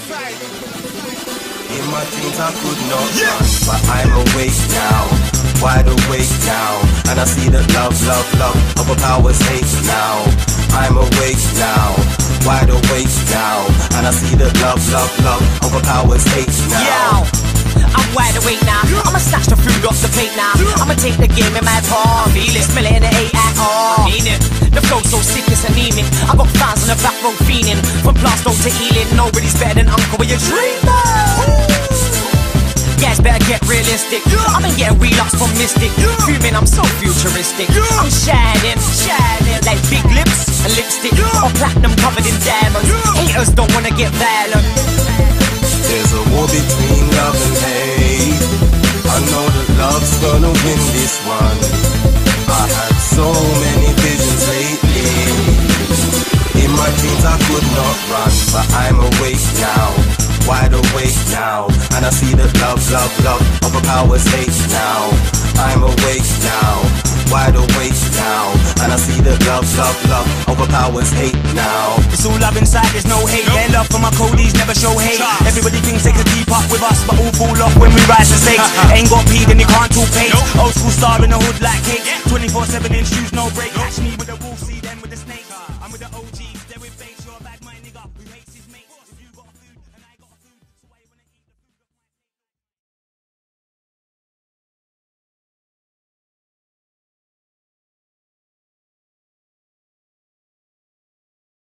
In my dreams I could not run, but I'm awake now, wide awake now, and I see that love overpowers hate now. I'm awake now, wide awake now, and I see that love overpowers hate now. I'm wide awake now, I'ma snatch the food off the plate now. I'ma take the game in my palm, feel it, smell it, and it ain't at all. I mean it, the flow's so sick it's anemic. I got fans on the back row fiending, from Plaistow to Ealing. Nobody's better than Uncle when you're dreaming. Guys better get realistic, I've been getting relapse from Mystic. Fuming, I'm so futuristic, I'm shining like big lips and lipstick, or platinum covered in diamonds. Haters don't wanna get violent. There's a war between love and hate. I know that love's gonna win this one. I had so many visions lately. In my dreams I could not run, but I'm awake now, wide awake now, and I see that love overpowers hate now. I'm awake now, wide awake now, and I see that love overpowers hate now. It's all love inside, there's no hate. Their love for my codies never show hate. Everybody thinks they can keep up with us, but all fall off when we rise to stakes. Ain't got P, then you can't talk pace. Old school star in the hood like cake. 24/7 in shoes, no break. Catch me with a wolf.